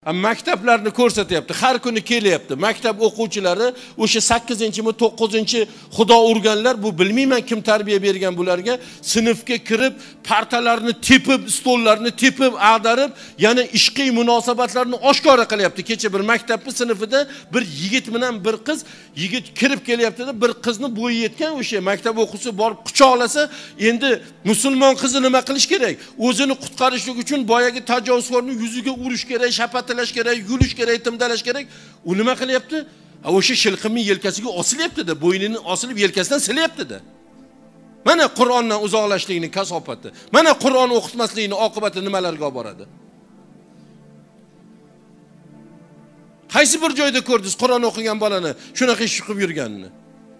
maktablarni ko'rsatyapti. Har kuni kelyapti. Maktab o'quvchilari o'sha 8-mi, 9-chi xudo urganlar, bu bilmayman kim tarbiya bergan bularga, sinfga kirib, partalarni tepib, stollarni tepib, ag'darib, yana ishqiy munosabatlarni oshkora qilyapti. Kecha bir maktabning sinfida bir yigit bilan bir qiz, yigit kirib kelyapti-da, bir qizni bo'yi yetgan o'sha maktab o'quvchisi borib quchoqlasa, endi musulmon qizni nima qilish kerak? O'zini qutqarishlik uchun boyagi tajovuzkorni yuziga urish kerak, shapatlash kerak, yulish kerak, timdalash kerak. U nima qilyapti? O'sha shilqimning yelkasiga osilyapti-da, bo'ynini osilib yelkasidan silyapti-da. Mana Qur'ondan uzoqlashlikning kasofati. Mana Qur'on o'qitmaslikning oqibati nimalarga olib boradi? Qaysi bir joyda ko'rdingiz Qur'on o'qigan bolani shunaqa ish qilib yurganini?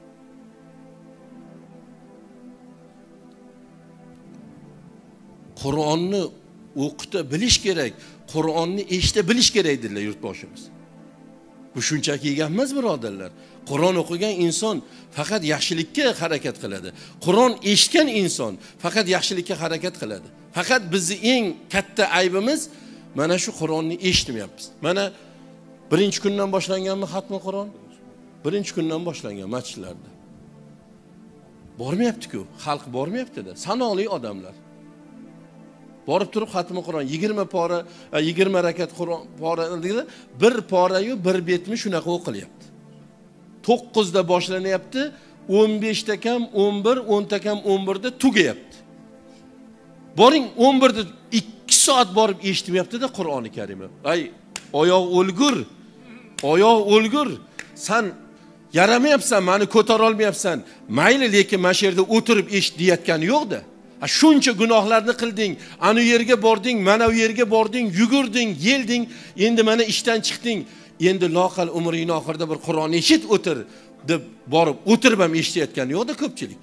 Qur'onni o'qita bilish kerak, Qur'onni eshita bilish kerak dedilar yurtboshimiz. Bu shunchaki emas birodarlar. Qur'on o'qigan inson faqat yaxshilikka harakat qiladi. Qur'on eshitgan inson faqat yaxshilikka harakat qiladi. Faqat bizning eng katta aybimiz mana shu Qur'onni eshitmayapmiz. Mana birinchi kundan boshlanganmi xatmi Qur'on? Birinchi kundan boshlangan masjidlarda. Bormayapti-ku, xalq bormayapti-da, sanoqli odamlar. Borib turib xatmi Qur'on 20 pora, 20 rakat Qur'on poraligida bir pora-yu bir betmi shunaqa o'qilyapti. 9 da boshlanyapti, 15 da kam 11, 10 da kam 11 da tugayapti. Boring 11 da 2 soat borib eshitmayapti-da Qur'oni Karimni. Ay, oyoq o'lgur. Oyoq o'lgur. Sen yaramayapsan, meni ko'tara olmayapsan. Mayli, lekin mana shu yerda o'tirib eshit deyotgani yo'q-da. Shuncha gunohlarni qilding, ana yerga bording, mana u yerga bording, yugurding, yelding, endi mana ishdan chiqding. Endi loqal umring oxirida bir Qur'on eshit o'tir deb borib o'tirib ham eshitayotgani yo'q-da ko'pchilik.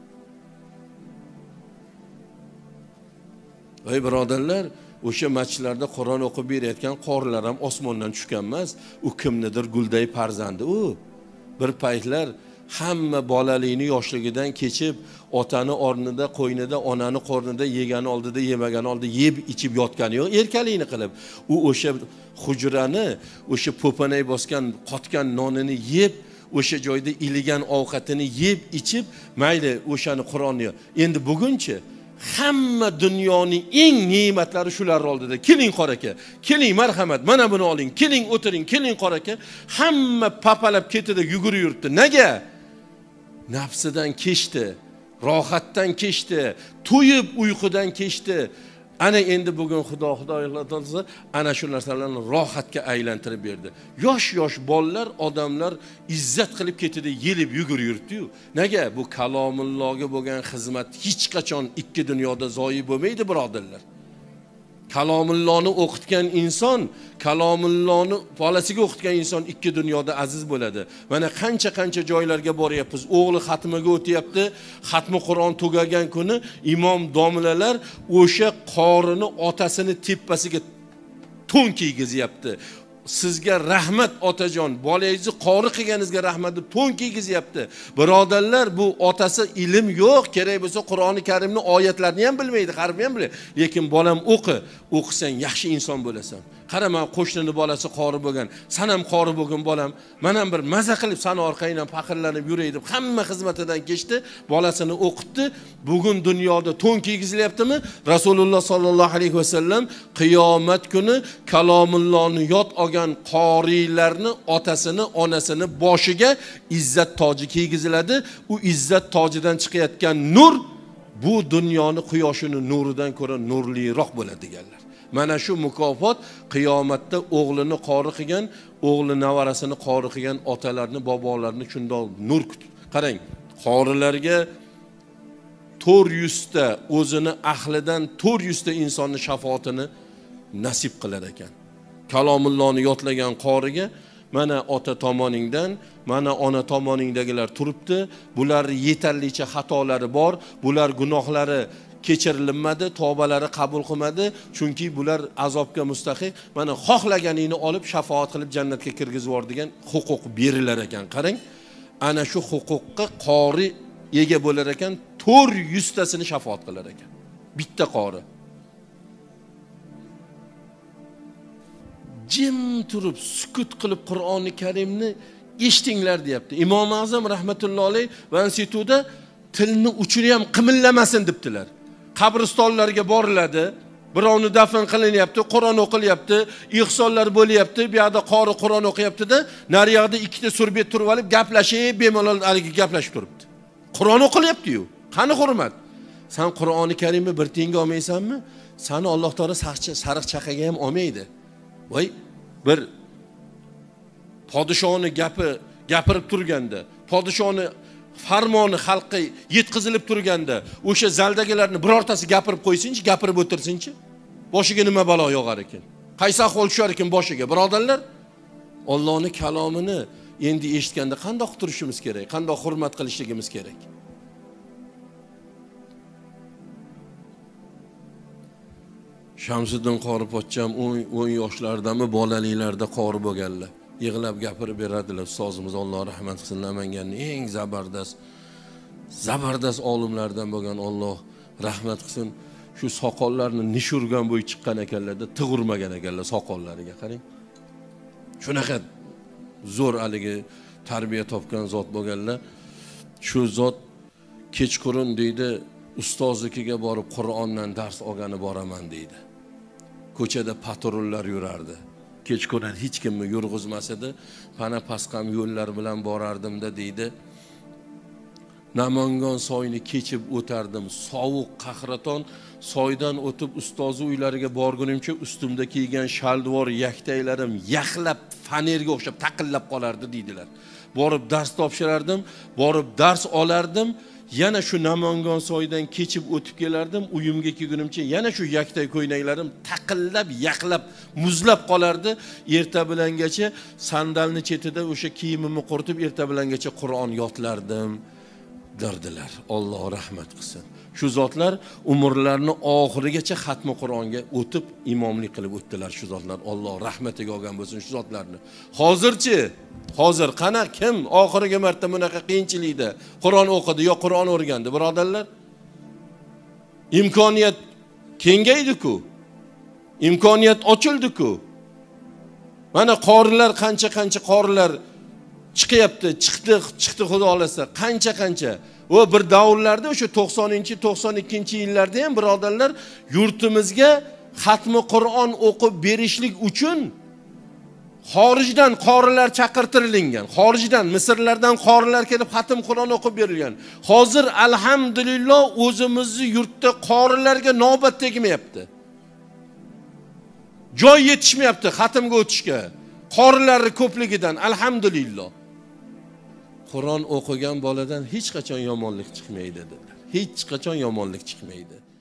Ey birodarlar, o'sha masjidlarda Qur'on o'qib berayotgan qorilar ham osmondan tushgan emas, u kimnidir gulday farzandi u. Bir paytlar hamma bolalikni yoshligidan kechib, otani o'rnida, qo'ynida, onani qornida yegani oldida, yemagani oldida yeb ichib yotgani yo'q, erkalikni qilib. U o'sha hujrani, o'sha po'panay bosgan, qotgan nonini yeb, o'sha joyda iligan ovqatini yeb ichib, mayli o'shani Qur'onni. Endi bugunchi hamma dunyoning eng ne'matlari shular oldida. Keling qor aka, keling marhamat, mana buni oling, keling o'tiring, keling qor aka. Hamma papalab ketdi, yugurib yuribdi. Nega? Nafsidan kechdi, rohatdan kechdi, to'yib uyqudan kechdi. Ana endi bugun Xudoylar ana shu narsalarni rohatga aylantirib berdi. Yosh bolalar, odamlar izzat qilib ketdi, yelib yugurib yuribdi-yu. Nega? Bu kalomullohga bo'lgan xizmat hech qachon ikki dunyoda zoyi bo'lmaydi birodarlar. Kalomullohni o'qitgan inson, kalomullohni bolasiga o'qitgan inson ikki dunyoda aziz bo'ladi. Mana qancha joylarga boryapmiz. O'g'li xatmiga o'tyapti. Xatmi Qur'on tugagan kuni imom domlalar o'sha qorini otasini tepasiga to'n kiygizyapti. Sizga rahmat otajon, bolangizni qori qilganingizga rahmat deb to'n kiygizyapti. Birodarlar, bu otasi ilm yo'q, kerak bo'lsa Qur'oni Karimning oyatlarini ham bilmaydi, harfini ham bilmaydi. Lekin bolam o'qisang yaxshi inson bo'lasan. Qara, men qo'shnini bolasi qori bo'lgan, sen ham qori bo'lgin bolam. Men ham bir maza qilib sana orqangdan faqirlanib yuray deb hamma xizmatidan kechdi, bolasini o'qitdi. Bugun dunyoda to'n kiygizilyaptimi? Rasululloh sollallohu alayhi vasallam qiyomat kuni kalomullohni yod olgan qorilarni otasini, onasini boshiga izzat toji kiygiziladi. U izzat tojidan chiqayotgan nur bu dunyoning quyoshini nuridan ko'ra nurliroq bo'ladi deganlar. Mana shu mukofot qiyomatda o'g'lini qori qilgan, o'g'li navarasini qori qilgan otalarni, bobolarni shundoq nur kutib. Qarang, qorilarga 400 ta o'zini ahlidan 400 ta insonni shafoatini nasib qilar ekan. Kalomullohni yodlagan qoriga mana ota tomoningdan, mana ona tomoningdagilar turibdi. Bular yetarlicha xatolari bor, bular gunohlari kechirilmadi, tavbalari qabul qilmadi, chunki bular azobga mustahiq. Mana xohlaganingni olib shafaat qilib jannatga kirgizib yubor degan huquq berilar ekan. Qarang, ana shu huquqqa qori ega bo'lar ekan, 400 tasini shafaat qilar ekan. Bitta qori. jim turib, sukut qilib Qur'oni Karimni eshitinglar deyapti. Imom Azam rahmatullohi alayh va institutda tilni uchini ham qimillamasin debdilar. Qabristonlarga boriladi, birovni dafn qilinyapti, Qur'on o'qilyapti, ihsonlar bo'lyapti, bu yerda qori Qur'on o'qiyapti-da, nariyog'da ikkita surbet turib olib gaplashib, bemalol haligi gaplashib turibdi. Qur'on o'qilyapti-yu. Qani hurmat? Sen Qur'oni Karimni bir tiyinga olmaysanmi? Seni Alloh taolo sariq chaqaga ham olmaydi. Voy, bir podishoni gapirib turganda, podishoni farmoni xalqqa yetkazilib turganda, o'sha zaldagilarni birortasi gapirib qo'ysinchi, gapirib o'tirsinchi, boshiga nima balo yog'ar ekan? Qaysi ahvol tushar ekan boshiga? Birodarlar, Allohning kalomini endi eshitganda qanday turishimiz kerak? Qanday hurmat qilishligimiz kerak? Shamsiddin qori pochcham 10 yoshlardami, bolaliklarda qori bo'lganlar. Yig'lab gapirib beradilar. Ustozimiz Alloh rahmat qilsin, Namanganning eng zabardast olimlardan bo'lgan, Alloh rahmat qilsin. Shu soqollarni nishurgan bo'yi chiqqan ekanlarda, tig'urmagan ekanlar soqollariga, qarang. Shunaqa zo'r haligi tarbiya topgan zot bo'lganlar. Shu zot kechqurun deydi, ustozligiga borib Qur'ondan dars olgani boraman deydi. Ko'chada patrullar yurardi. Kechqurun hech kimni yurg'izmas edi. Pana pasqam yo'llar bilan borardim-da deydi. Namangan soyini kechib o'tardim. Sovuq, qahraton soydan o'tib ustozi uylariga borgunimcha ustimda kiygan shaldvor yaktaylarim yaxlab fanerga o'xshab taqillab qolardi deydilar. Borib dars topshirardim, borib dars olardim. Yana shu Namangan soydan kechib o'tib kelardim, uyimga kelgunimcha yana shu yaktay ko'ynaklarim taqillab, yaxlab, muzlab qolardi. Erta bilangacha sandalni chetida o'sha kiyimimni quritib erta bilangacha Qur'on yodlardim derdilar. Alloh rahmat qilsin. Shu zotlar umrlarini oxirigacha xatmi Qur'onga o'tib imomlik qilib o'tdilar shu zotlar. Alloh rahmatiga olgan bo'lsin shu zotlarni. Hozirchi, hozir qana kim oxirgi marta bunaqa qiyinchilikda Qur'on o'qidi yo Qur'on o'rgandi, birodarlar? Imkoniyat kengaydi-ku. Imkoniyat ochildi-ku. Mana qorilar qancha qorilar chiqyapti, chiqdi xudo xolasa, qancha. O bir davrlarda o'sha 90-92 ham birodarlar yurtimizga xatmi Qur'on o'qib berishlik uchun xorijdan qorilar chaqirtirilgan. Xorijdan, Misrlardan qorilar kelib xatm Qur'on o'qib berilgan. Hozir alhamdulillah o'zimizni yurtda qorilarga navbat tegmayapti. Joy yetishmayapti xatmga o'tishga. Qorilarning ko'pligidan alhamdulillah. Qur'on o'qigan boladan hech qachon yomonlik chiqmaydi dedilar. Hech qachon yomonlik chiqmaydi.